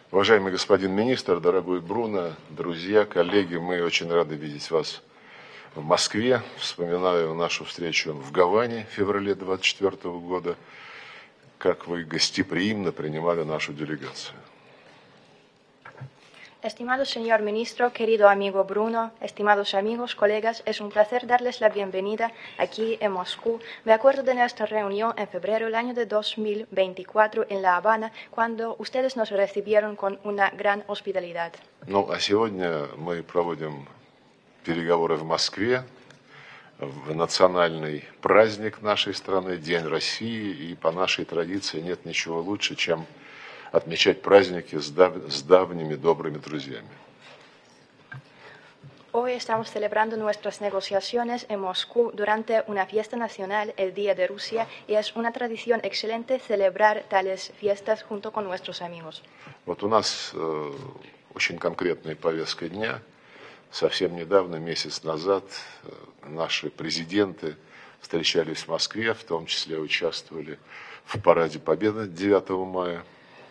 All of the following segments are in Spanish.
Уважаемый господин министр, дорогой Бруно, друзья, коллеги, мы очень рады видеть вас в Москве. Вспоминаю нашу встречу в Гаване в феврале 2024 года, как вы гостеприимно принимали нашу делегацию. Estimado señor ministro, querido amigo Bruno, estimados amigos, colegas, es un placer darles la bienvenida aquí en Moscú. Me acuerdo de nuestra reunión en febrero del año de 2024 en La Habana, cuando ustedes nos recibieron con una gran hospitalidad. Ну, а сегодня мы проводим переговоры в Москве, в национальный праздник нашей страны, День России, и по нашей традиции нет ничего лучше, чем отмечать праздники с давними добрыми друзьями. Hoy estamos celebrando nuestras negociaciones en Moscú durante una fiesta nacional, el Día de Rusia, y es una tradición excelente celebrar tales fiestas junto con nuestros amigos. Вот у нас очень конкретная повестка дня. Совсем недавно, месяц назад, наши президенты встречались в Москве, в том числе участвовали в Параде Победы 9 мая.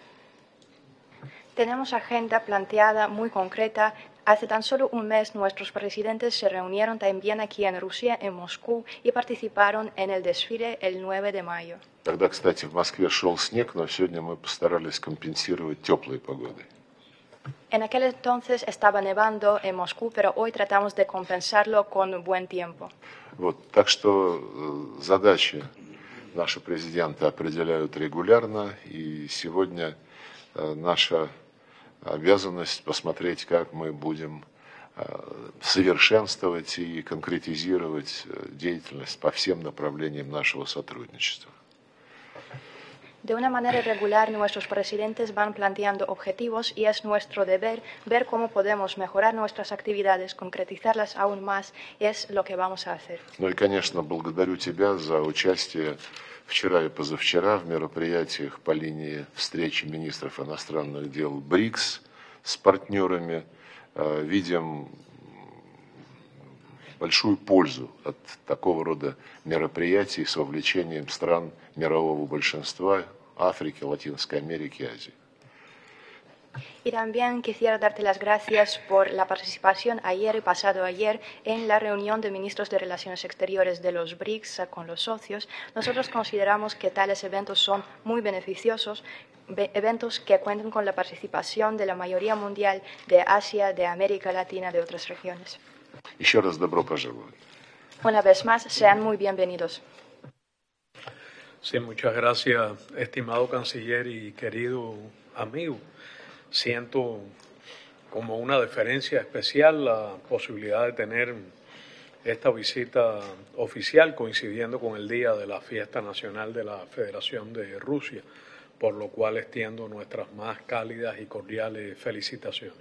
Tenemos agenda planteada muy concreta. Hace tan solo un mes nuestros presidentes se reunieron también aquí en Rusia, en Moscú, y participaron en el desfile el 9 de mayo. Тогда, кстати, в Москве шел снег, но сегодня мы постарались компенсировать теплой погодой. En aquel entonces estaba nevando en Moscú, pero hoy tratamos de compensarlo con buen tiempo. Вот, так что задачи наши президенты определяют регулярно, и сегодня наша обязанность посмотреть, как мы будем совершенствовать и конкретизировать деятельность по всем направлениям нашего сотрудничества. De una manera regular, nuestros presidentes van planteando objetivos y es nuestro deber ver cómo podemos mejorar nuestras actividades, concretizarlas aún más, y es lo que vamos a hacer. Ну и, конечно, благодарю тебя за участие вчера и позавчера в мероприятиях по линии встречи министров иностранных дел БРИКС с партнерами. Видим большую пользу от такого рода мероприятий с вовлечением стран мирового большинства África, Latinoamérica América y Asia. Y también quisiera darte las gracias por la participación ayer y pasado ayer en la reunión de ministros de Relaciones Exteriores de los BRICS con los socios. Nosotros consideramos que tales eventos son muy beneficiosos, eventos que cuentan con la participación de la mayoría mundial de Asia, de América Latina, de otras regiones. Еще раз добро пожаловать. Una vez más, sean muy bienvenidos. Sí, muchas gracias, estimado canciller y querido amigo. Siento como una deferencia especial la posibilidad de tener esta visita oficial coincidiendo con el día de la fiesta nacional de la Federación de Rusia, por lo cual extiendo nuestras más cálidas y cordiales felicitaciones.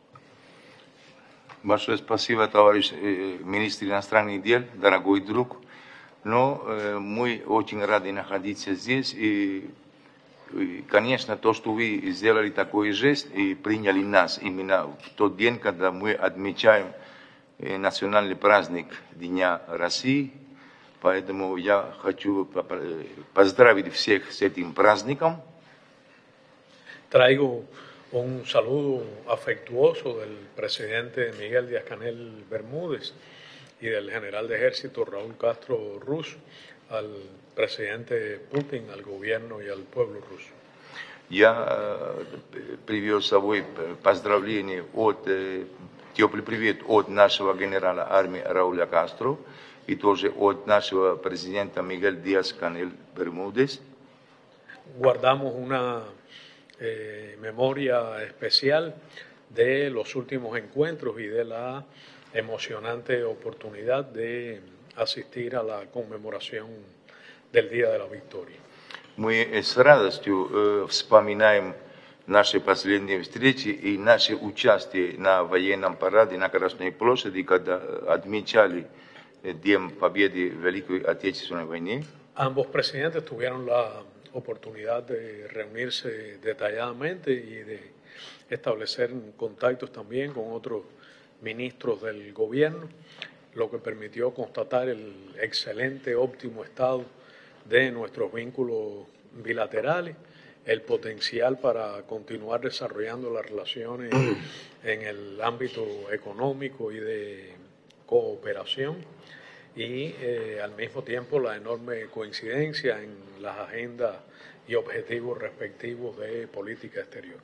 Большое спасибо, товарищ министр иностранных дел, дорогой друг. Но мы очень рады находиться здесь. И, конечно, то, что вы сделали такой жест и приняли нас именно в тот день, когда мы отмечаем национальный праздник Дня России. Поэтому я хочу поздравить всех с этим праздником. Traigo un saludo afectuoso del presidente Miguel Díaz-Canel Bermúdez y del general de ejército Raúl Castro Rus al presidente Putin, al gobierno y al pueblo ruso. Я привез с собой поздравления теплый привет от нашего генерала армии Рауля Кастро и тоже от нашего президента Мигель Díaz-Canel Bermúdez. Guardamos una memoria especial de los últimos encuentros y de la emocionante oportunidad de asistir a la conmemoración del Día de la Victoria. Мы с радостью вспоминаем наши последние встречи и наше участие на военном параде на Красной площади, когда отмечали День Победы в Великой Отечественной войне. Ambos presidentes tuvieron la oportunidad de reunirse detalladamente y de establecer contactos también con otros ministros del gobierno, lo que permitió constatar el excelente, óptimo estado de nuestros vínculos bilaterales el potencial para continuar desarrollando las relaciones en el ámbito económico y de cooperación y al mismo tiempo la enorme coincidencia en las agendas y objetivos respectivos de política exterior.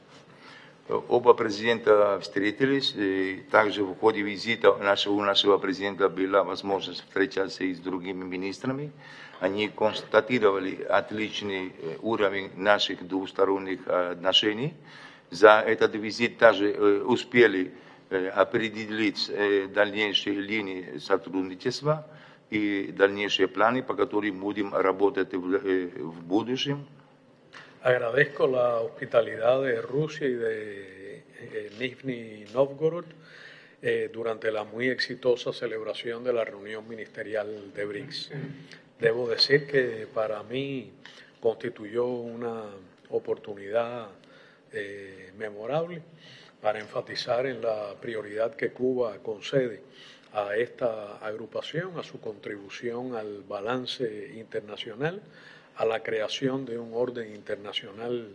Оба президента встретились, и также в ходе визита у нашего президента была возможность встречаться и с другими министрами. Они констатировали отличный уровень наших двусторонних отношений. За этот визит также успели определить дальнейшие линии сотрудничества и дальнейшие планы, по которым будем работать в будущем. Agradezco la hospitalidad de Rusia y de Nizhny Novgorod durante la muy exitosa celebración de la reunión ministerial de BRICS. Debo decir que para mí constituyó una oportunidad memorable para enfatizar en la prioridad que Cuba concede a esta agrupación, a su contribución al balance internacional, a la creación de un orden internacional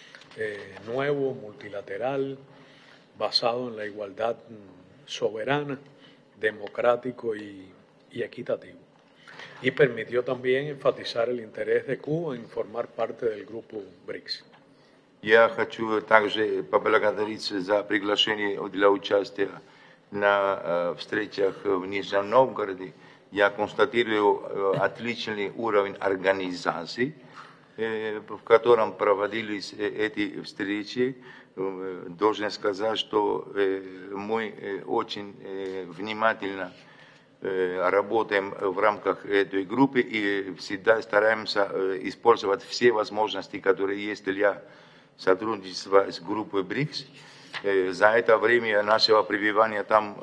nuevo, multilateral, basado en la igualdad soberana, democrático y equitativo. Y permitió también enfatizar el interés de Cuba en formar parte del grupo BRICS. Я хочу также поблагодарить за приглашение для участия на встречах в Нижнем Новгороде. Я констатирую отличный уровень организации, в котором проводились эти встречи. Должен сказать, что мы очень внимательно работаем в рамках этой группы и всегда стараемся использовать все возможности, которые есть для сотрудничества с группой БРИКС. За это время нашего пребывания там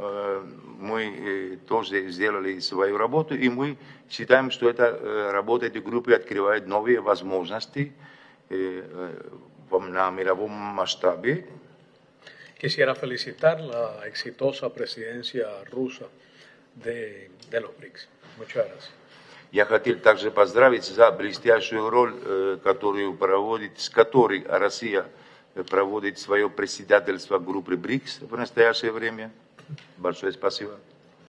мы тоже сделали свою работу, и мы считаем, что эта работа этой группы открывает новые возможности на мировом масштабе. Quisiera felicitar la exitosa presidencia rusa de los BRICS. Muchas gracias. Я хотел также поздравить за блестящую роль, с которой Россия проводит свое председательство группы БРИКС в настоящее время. Большое спасибо.